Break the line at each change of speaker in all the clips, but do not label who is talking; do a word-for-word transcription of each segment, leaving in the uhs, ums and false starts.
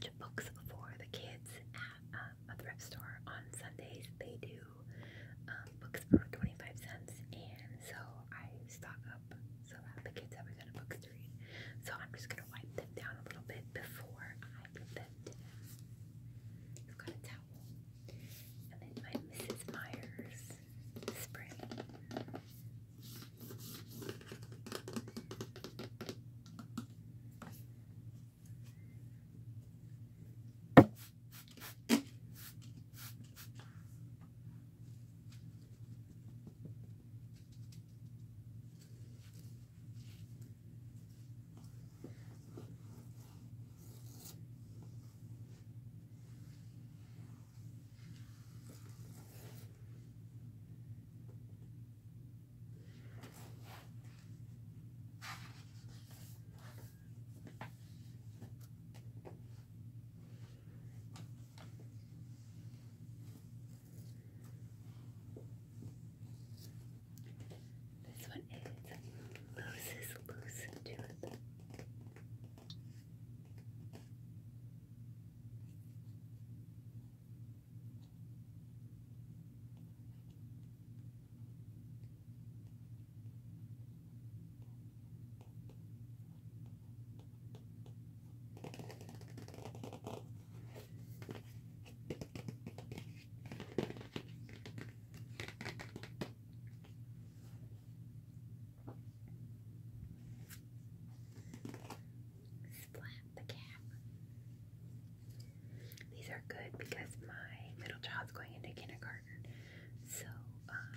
bunch of books for the kids at um, a thrift store on Sundays. They do um, books for twenty-five cents, and so I stock up so that the kids have a ton of books to read. So I'm just gonna wipe them down a little bit before I give them to them. I've got a towel, and then my Missus Myers spray. This one is Loses Loose Tooth. Splat the Cat. These are good because my middle child's going into kindergarten. So, um,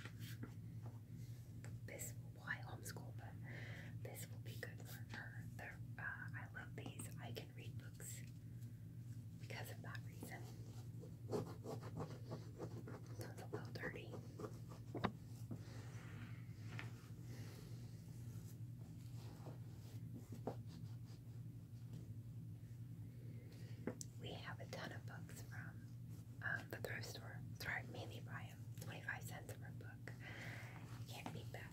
this, well, I homeschool, but this will be good for her. They're, uh, I love these. I can read books because of that reason. So it's a little dirty. We have a ton of books from um, the thrift store. That's where I mainly buy them. twenty-five cents for a book. Can't beat that.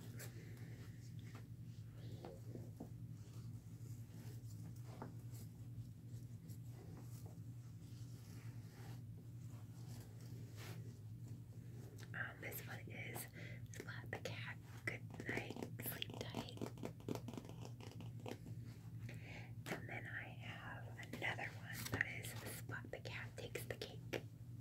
Um, this one is Splat the Cat. Good night. Sleep tight. And then I have another one that is Splat the Cat Takes the Cake.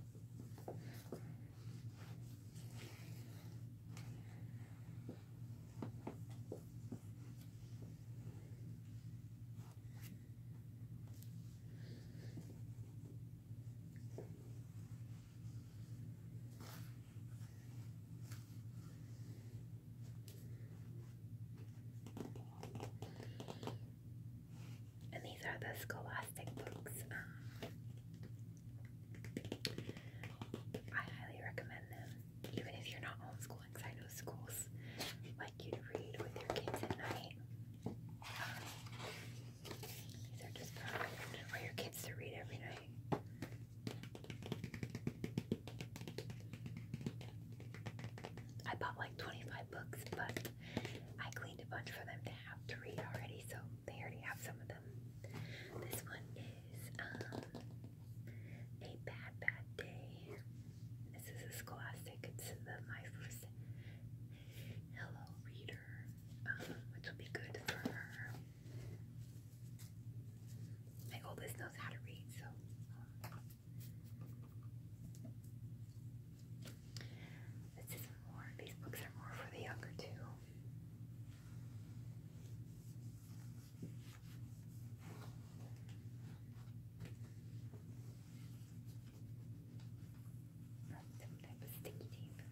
And these are the Scholastic books. Um, I highly recommend them, even if you're not homeschooling, because I know schools like you to read with your kids at night. Um, these are just perfect for your kids to read every night. I bought like twenty-five books, but I cleaned a bunch for them to have to read already, so they already have some of them. This one is um, A Bad Bad Day. This is a Scholastic. It's the My First Hello Reader, um, which will be good for her. My oldest knows how to read, so. This is more, these books are more for the younger too. Some type of sticky tape.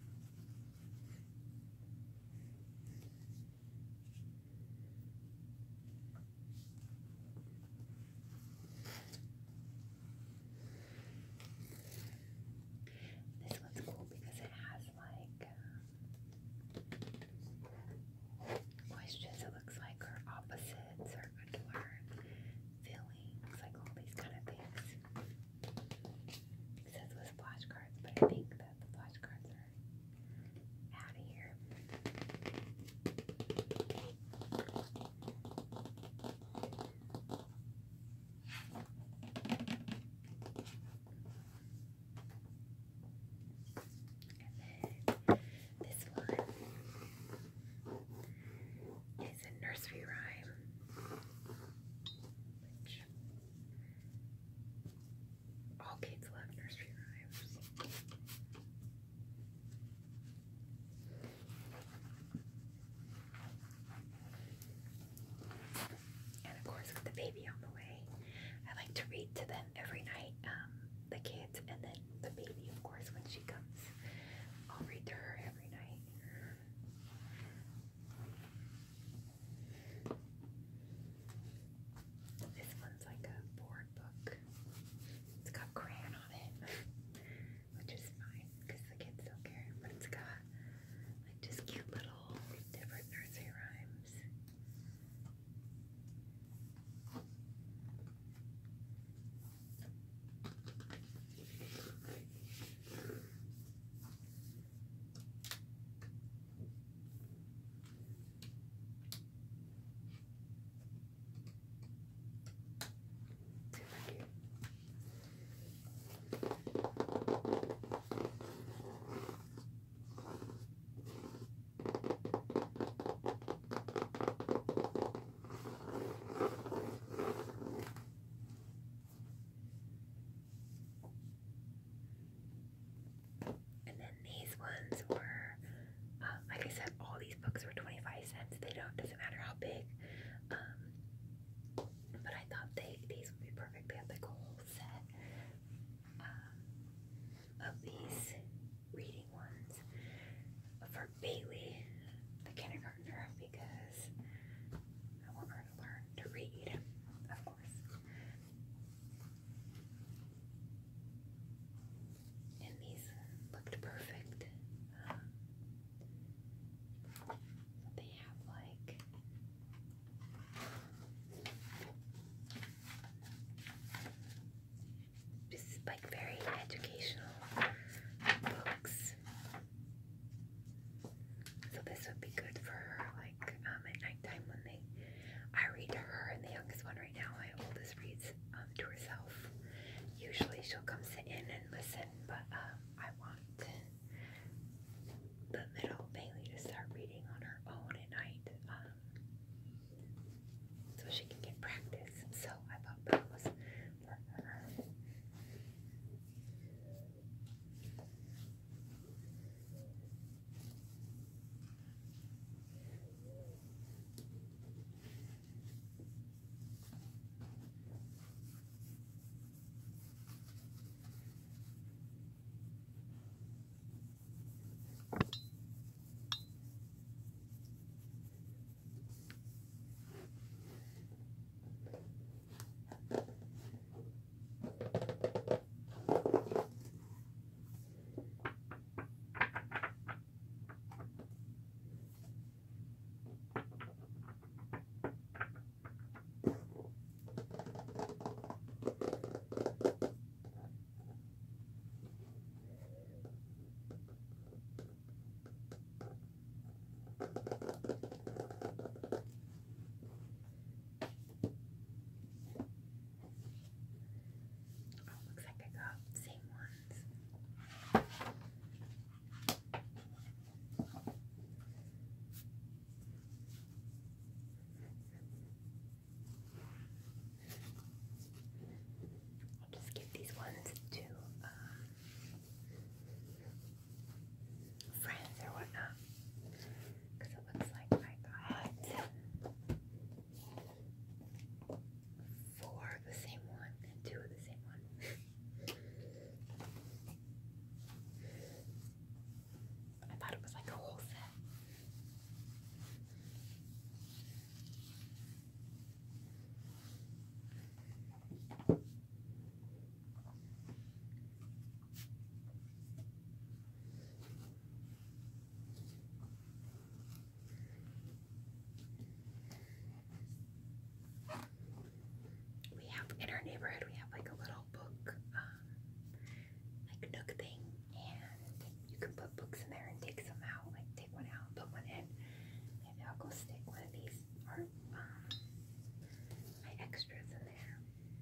have in our neighborhood, we have like a little book, um, like nook thing, and you can put books in there and take some out, like take one out, put one in. Maybe I'll go stick one of these or um, my extras in there.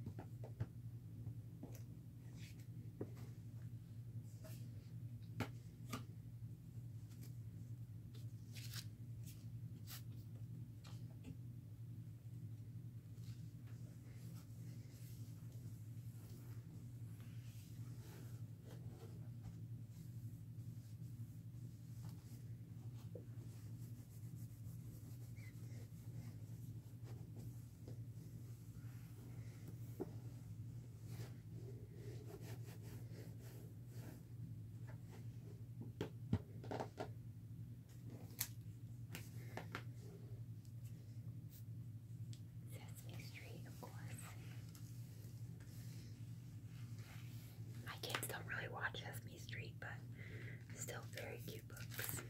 Sesame Street, of course. My kids don't really watch Sesame Street, but still very cute books.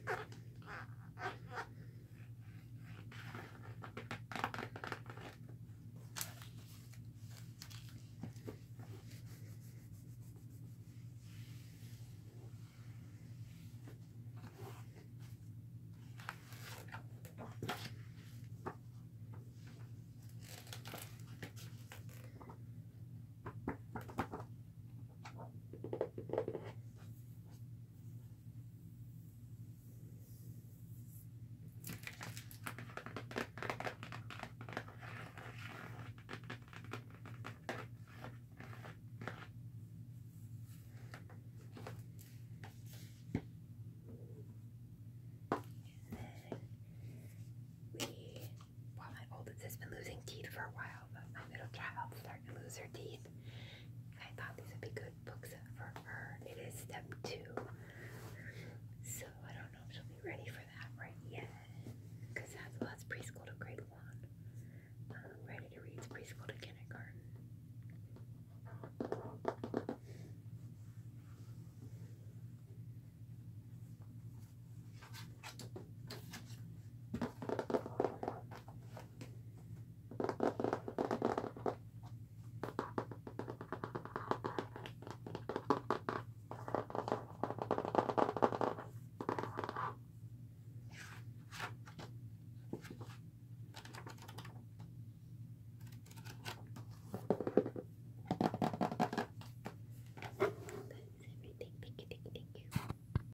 Has been losing teeth for a while, but my middle child's starting to lose her teeth. I thought these would be good books for her. It is step two